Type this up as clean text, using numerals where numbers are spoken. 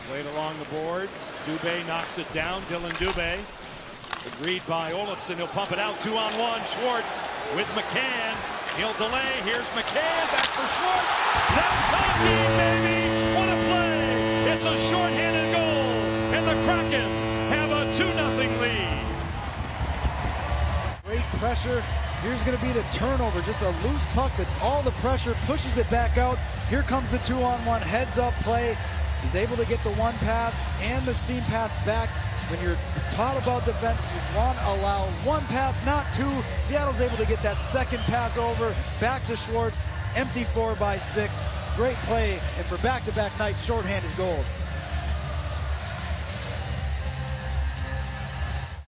Played along the boards. Dubé knocks it down. Dylan Dubé. Agreed by Olofsson. He'll pump it out. 2-on-1. Schwartz with McCann. He'll delay. Here's McCann. Back for Schwartz. That's hockey, baby. What a play. It's a shorthanded goal. And the Kraken have a 2-0 lead. Great pressure. Here's going to be the turnover. Just a loose puck that's all the pressure. Pushes it back out. Here comes the 2-on-1 heads-up play. He's able to get the one pass and the seam pass back. When you're taught about defense, you want to allow one pass, not two. Seattle's able to get that second pass over. Back to Schwartz. Empty 4x6. Great play, and for back-to-back nights, shorthanded goals.